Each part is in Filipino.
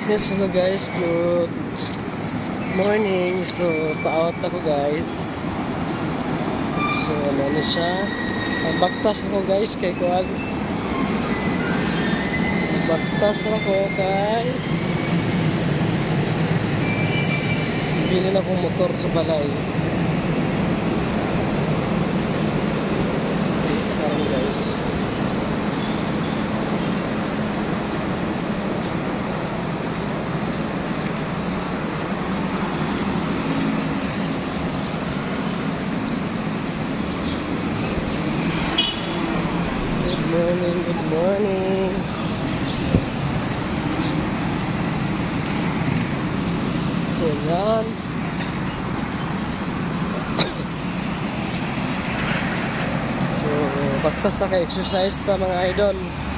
Yes, hello guys, good morning. So, paawat ako guys. So, ano siya? Baktas ako guys kay Kuan. Baktas ako kay bili na akong motor sa balay. Parang guys. Good morning. So, yan. So, baktas na ka-exercise pa mga idol.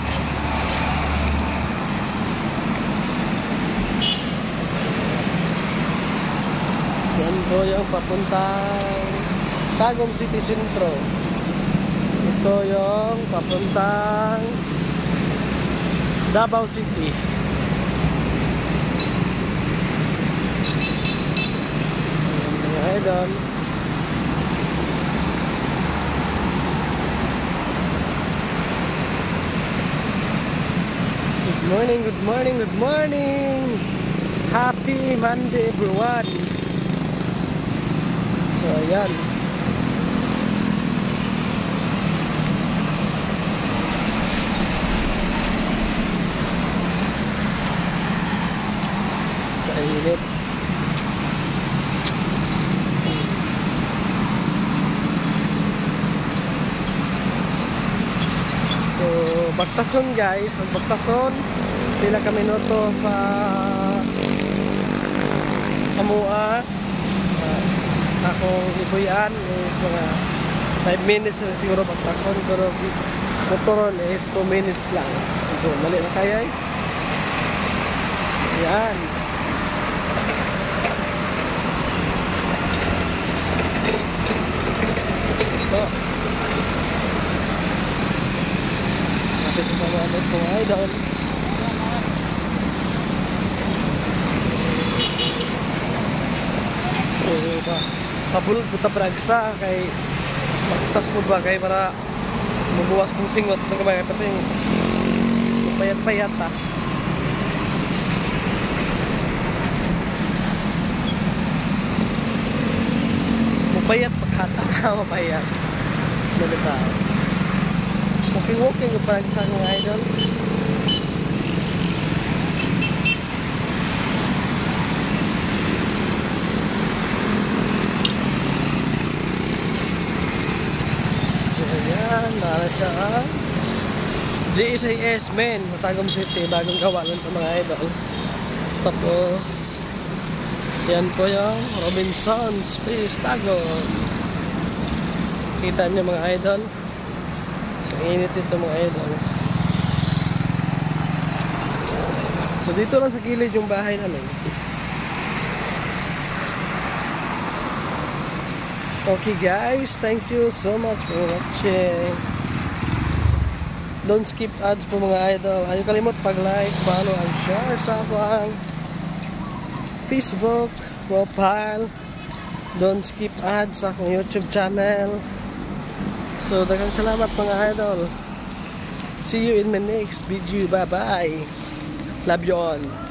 Yan po yung papuntang Tagum City Centro. Ito yung papuntang Davao City. Ayan mga idol. Good morning, good morning, good morning. Happy Monday everyone. So ayan. Init. So, Bagtason guys, ang Bagtason pila ka minuto sa Amua. Akong ibuyan is mga 5 minutes na siguro Bagtason, pero motoron is 2 minutes lang. Ito, mali na kaya eh. Yan. Ito. Napit ko mga ano po idol. So, pabulog po tabragsa kay magtas po ba kay para mabuwas pong singot ng kamay pati payat-payat ah. Mapayat pagkata ka, mapayat. Malita. Walking-walking yung parang sa mga idol. So, ayan. Nara siya ang GSIS men sa Tagum City. Bagong gawa lang ito mga idol. Tapos, yan po yung Robinson's Fish Tagum. Kita niyo mga idol. So init ito mga idol. So dito lang sa gilid yung bahay namin. Okay guys, thank you so much for watching. Don't skip ads po mga idol. Ayaw kalimot pag-like, follow, and share sa aking Facebook profile. Don't skip ads sa akong YouTube channel. So daghang salamat mga idol. See you in my next video. Bye bye. Love you all.